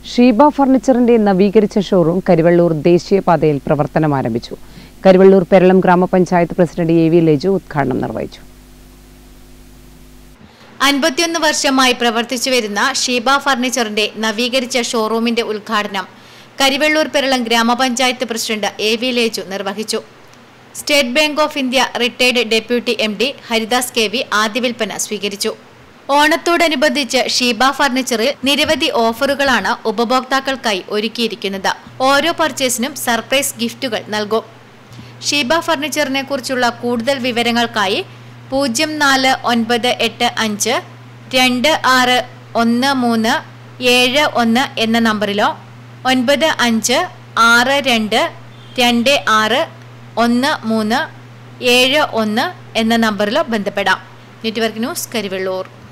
ഷീബ ഫർണിച്ചറിന്റെ നവീകരിച്ച ഷോറൂം കരിവെള്ളൂർ ദേശീയപാതയിൽ പ്രവർത്തനം ആരംഭിച്ചു. കരിവെള്ളൂർ പെരളം ഗ്രാമപഞ്ചായത്ത് പ്രസിഡന്റ് എ വി ലേജു ഉദ്ഘാടനം നിർവഹിച്ചു. 51 വർഷമായി പ്രവർത്തിച്ചു വരുന്ന ഷീബ ഫർണിച്ചറിന്റെ നവീകരിച്ച ഷോറൂമിന്റെ ഉദ്ഘാടനം കരിവെള്ളൂർ പെരളം ഗ്രാമപഞ്ചായത്ത് പ്രസിഡന്റ് എ വി ലേജു നിർവഹിച്ചു. State Bank of India retired deputy MD Haridas KV ആദ്യ വിൽപ്പന സ്വീകരിച്ചു. ഓണത്തോടനുബന്ധിച്ച് ഷീബ ഫർണിച്ചറിൽ നിരവധി ഓഫറുകളാണ് ഉപഭോക്താക്കൾക്കായി ഒരുക്കിയിരിക്കുന്നത്. ഓരോ പർച്ചേസിനും സർപ്രൈസ് ഗിഫ്റ്റുകൾ നൽകും. ഷീബ ഫർണിച്ചറിനെ കുറിച്ചുള്ള കൂടുതൽ വിവരങ്ങൾക്കായി 0495 261371 എന്ന നമ്പറിലോ 9562261371 എന്ന നമ്പറിലോ ബന്ധപ്പെടാം. Network news Karivellur.